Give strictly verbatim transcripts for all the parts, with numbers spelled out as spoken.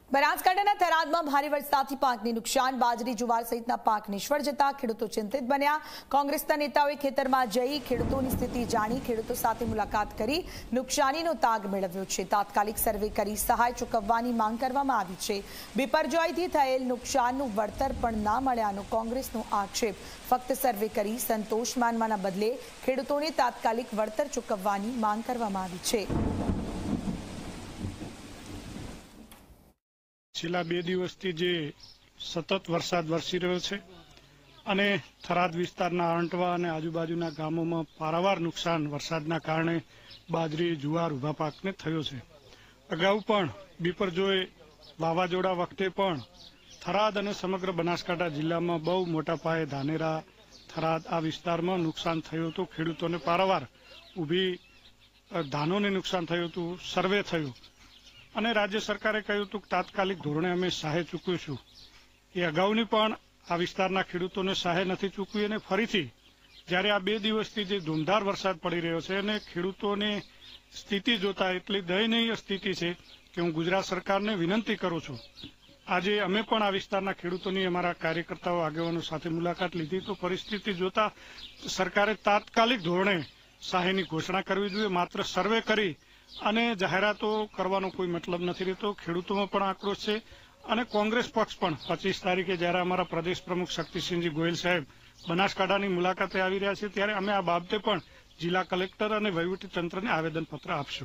બનાસકાંઠાના થરાદમાં ભારે વરસાદથી પાકને નુકસાન, બાજરી, જુવાર સહિતના પાક નિષ્ફળ જતા ખેડૂતો ચિંતિત બન્યા। કોંગ્રેસના નેતાઓએ ખેતરમાં જઈ ખેડૂતોની સ્થિતિ જાણી ખેડૂતો સાથે મુલાકાત કરી નુકસાનીનો તાગ મેળવ્યો છે। તાત્કાલિક સર્વે કરી સહાય ચૂકવવાની માંગ કરવામાં આવી છે। બિપરજોયથી થયેલ નુકસાનનું વળતર પણ ના મળ્યાનો કોંગ્રેસનો આક્ષેપ। ફક્ત સર્વે કરી સંતોષ માનવાના બદલે ખેડૂતોને તાત્કાલિક વળતર ચૂકવવાની માંગ કરવામાં આવી છે। છેલ્લા બે દિવસથી જે સતત વરસાદ વરસી રહ્યો છે અને થરાદ વિસ્તારના આંટવા અને આજુબાજુના ગામોમાં પારાવાર નુકસાન વરસાદના કારણે બાજરી, જુવાર, ઊભા પાકને થયો છે। અગાઉ પણ બિપરજોય વાવાઝોડા વખતે પણ થરાદ અને સમગ્ર બનાસકાંઠા જિલ્લામાં બહુ મોટા પાયે ધાનેરા, થરાદ આ વિસ્તારમાં નુકસાન થયું હતું। ખેડૂતોને પારાવાર ઊભી ધાનોને નુકસાન થયું હતું, સર્વે થયું અને રાજ્ય સરકારે કહ્યું હતું કે તાત્કાલિક ધોરણે અમે સહાય ચૂકવીશું। એ અગાઉની પણ આ વિસ્તારના ખેડૂતોને સહાય નથી ચૂકવી અને ફરીથી જ્યારે આ બે દિવસથી જે ધૂમધાર વરસાદ પડી રહ્યો છે અને ખેડૂતોની સ્થિતિ જોતા એટલી દયનીય સ્થિતિ છે કે હું ગુજરાત સરકારને વિનંતી કરું છું। આજે અમે પણ આ વિસ્તારના ખેડૂતોની અમારા કાર્યકર્તાઓ આગેવાનો સાથે મુલાકાત લીધી તો પરિસ્થિતિ જોતા સરકારે તાત્કાલિક ધોરણે સહાયની ઘોષણા કરવી જોઈએ। માત્ર સર્વે કરી અને જાહેરાતો કરવાનો કોઈ મતલબ નથી રહેતો। ખેડૂતોમાં પણ આક્રોશ છે અને કોંગ્રેસ પક્ષ પણ પચીસ તારીખે જ્યારે અમારા પ્રદેશ પ્રમુખ શક્તિસિંહજી ગોયલ સાહેબ બનાસકાંઠાની મુલાકાતે આવી રહ્યા છે ત્યારે અમે આ બાબતે પણ જિલ્લા કલેક્ટર અને વહીવટીતંત્રને આવેદનપત્ર આપશું।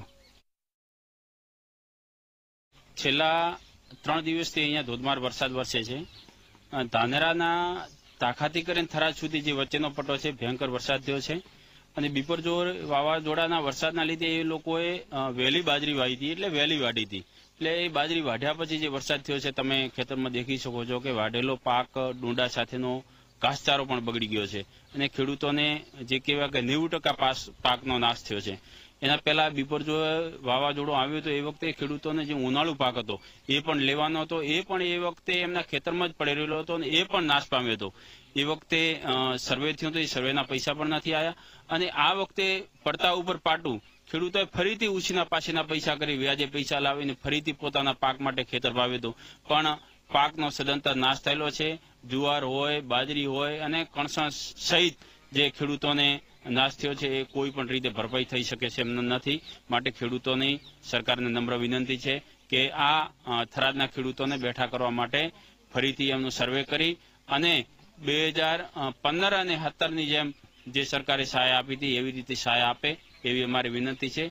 છેલ્લા ત્રણ દિવસથી અહીંયા ધોધમાર વરસાદ વરસે છે। ધાનેરાના તાખાતી કરીને થરાદ સુધી જે વચ્ચેનો પટ્ટો છે ભયંકર વરસાદ થયો છે અને બિપરજોય વાવાઝોડાના વરસાદના લીધે એ લોકોએ વહેલી બાજરી વાવી હતી એટલે વહેલી વાઢી હતી એટલે એ બાજરી વાઢ્યા પછી જે વરસાદ થયો છે તમે ખેતરમાં દેખી શકો છો કે વાઢેલો પાક ડુંડા સાથેનો ઘાસચારો પણ બગડી ગયો છે અને ખેડૂતોને જે કહેવાય કે નેવું ટકા પાકનો નાશ થયો છે। એના પહેલા બિપરજોય વાવાઝોડો આવ્યો હતો એ વખતે ખેડૂતોને જે ઉનાળુ પાક હતો એ પણ લેવાનો હતો, એ પણ એ વખતે એમના ખેતરમાં જ પડી રહેલો હતો અને એ પણ નાશ પામ્યો હતો। એ વખતે સર્વે થયો હતો, એ સર્વેના પૈસા પણ નથી આવ્યા અને આ વખતે પડતા ઉપર પાટું ખેડૂતોએ ફરીથી ઉછીના પાછીના પૈસા કરી વ્યાજે પૈસા લાવીને ફરીથી પોતાના પાક માટે ખેતર વાવ્યું હતું પણ પાકનો સદંતર નાશ થયેલો છે। જુવાર હોય, બાજરી હોય અને કણસા સહિત જે ખેડૂતોને નાશ થયો છે એ કોઈ પણ રીતે ભરપાઈ થઈ શકે છે એમ નથી। માટે ખેડૂતોની સરકારને નમ્ર વિનંતી છે કે આ થરાદના ખેડૂતોને બેઠા કરવા માટે ફરીથી એમનું સર્વે કરી અને બે હજાર પંદર અને સત્તરની જેમ જે સરકારે સહાય આપી હતી એવી રીતે સહાય આપે એવી અમારી વિનંતી છે।